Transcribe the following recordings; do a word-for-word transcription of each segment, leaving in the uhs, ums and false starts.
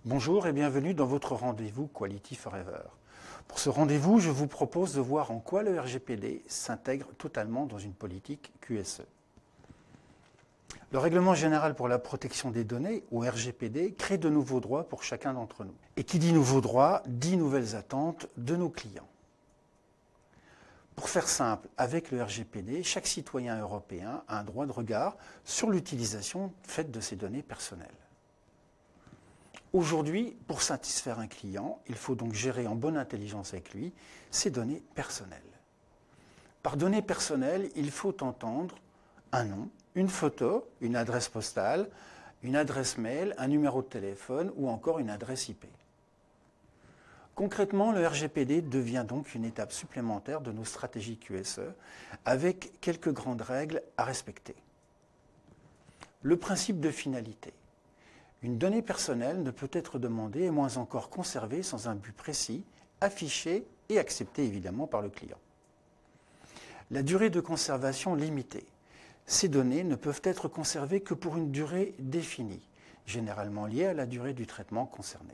Bonjour et bienvenue dans votre rendez-vous Quality Forever. Pour ce rendez-vous, je vous propose de voir en quoi le R G P D s'intègre totalement dans une politique Q S E. Le Règlement général pour la protection des données, ou R G P D, crée de nouveaux droits pour chacun d'entre nous. Et qui dit nouveaux droits, dit nouvelles attentes de nos clients. Pour faire simple, avec le R G P D, chaque citoyen européen a un droit de regard sur l'utilisation faite de ses données personnelles. Aujourd'hui, pour satisfaire un client, il faut donc gérer en bonne intelligence avec lui ses données personnelles. Par données personnelles, il faut entendre un nom, une photo, une adresse postale, une adresse mail, un numéro de téléphone ou encore une adresse I P. Concrètement, le R G P D devient donc une étape supplémentaire de nos stratégies Q S E avec quelques grandes règles à respecter. Le principe de finalité. Une donnée personnelle ne peut être demandée et moins encore conservée sans un but précis, affiché et accepté évidemment par le client. La durée de conservation limitée. Ces données ne peuvent être conservées que pour une durée définie, généralement liée à la durée du traitement concerné.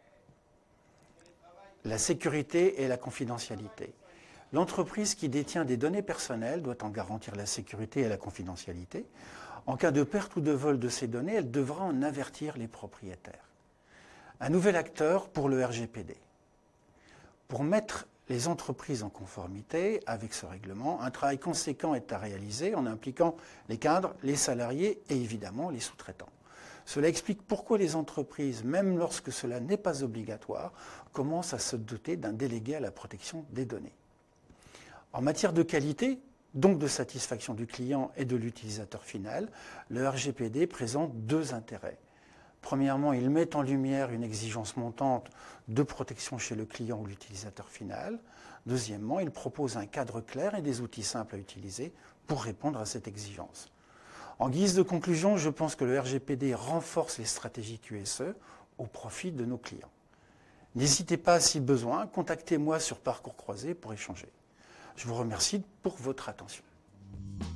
La sécurité et la confidentialité. L'entreprise qui détient des données personnelles doit en garantir la sécurité et la confidentialité. En cas de perte ou de vol de ces données, elle devra en avertir les propriétaires. Un nouvel acteur pour le R G P D. Pour mettre les entreprises en conformité avec ce règlement, un travail conséquent est à réaliser en impliquant les cadres, les salariés et évidemment les sous-traitants. Cela explique pourquoi les entreprises, même lorsque cela n'est pas obligatoire, commencent à se doter d'un délégué à la protection des données. En matière de qualité, donc de satisfaction du client et de l'utilisateur final, le R G P D présente deux intérêts. Premièrement, il met en lumière une exigence montante de protection chez le client ou l'utilisateur final. Deuxièmement, il propose un cadre clair et des outils simples à utiliser pour répondre à cette exigence. En guise de conclusion, je pense que le R G P D renforce les stratégies Q S E au profit de nos clients. N'hésitez pas, si besoin, contactez-moi sur Parcours Croisé pour échanger. Je vous remercie pour votre attention.